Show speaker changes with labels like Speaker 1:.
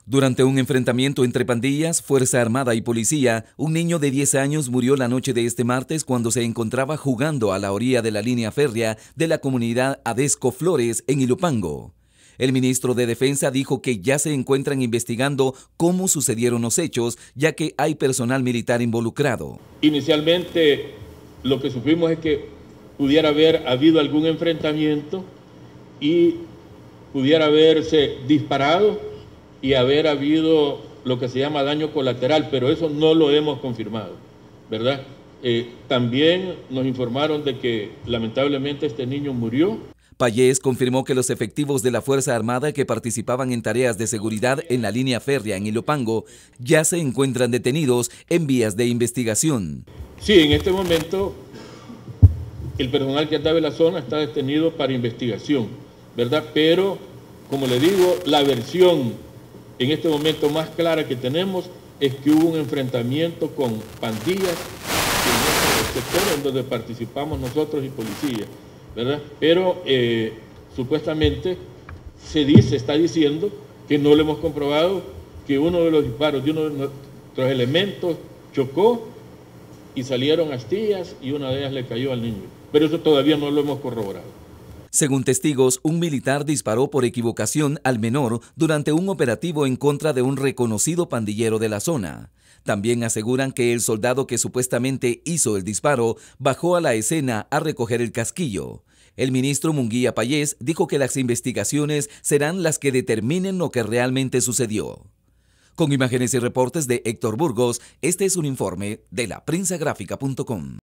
Speaker 1: Durante un enfrentamiento entre pandillas, Fuerza Armada y policía, un niño de 10 años murió la noche de este martes cuando se encontraba jugando a la orilla de la línea férrea de la comunidad Adesco Flores en Ilopango. El ministro de Defensa dijo que ya se encuentran investigando cómo sucedieron los hechos, ya que hay personal militar involucrado.
Speaker 2: Inicialmente lo que supimos es que pudiera haber habido algún enfrentamiento y pudiera haberse disparado y haber habido lo que se llama daño colateral, pero eso no lo hemos confirmado, ¿verdad? También nos informaron de que lamentablemente este niño murió.
Speaker 1: Payés confirmó que los efectivos de la Fuerza Armada que participaban en tareas de seguridad en la línea férrea en Ilopango ya se encuentran detenidos en vías de investigación.
Speaker 2: Sí, en este momento el personal que andaba en la zona está detenido para investigación, ¿verdad? Pero, como le digo, la versión en este momento más clara que tenemos es que hubo un enfrentamiento con pandillas en este sector en donde participamos nosotros y policía, ¿verdad? Pero supuestamente está diciendo que no lo hemos comprobado, que uno de los disparos de uno de nuestros elementos chocó y salieron astillas y una de ellas le cayó al niño. Pero eso todavía no lo hemos corroborado.
Speaker 1: Según testigos, un militar disparó por equivocación al menor durante un operativo en contra de un reconocido pandillero de la zona. También aseguran que el soldado que supuestamente hizo el disparo bajó a la escena a recoger el casquillo. El ministro Munguía Payés dijo que las investigaciones serán las que determinen lo que realmente sucedió. Con imágenes y reportes de Héctor Burgos, este es un informe de laprensagrafica.com.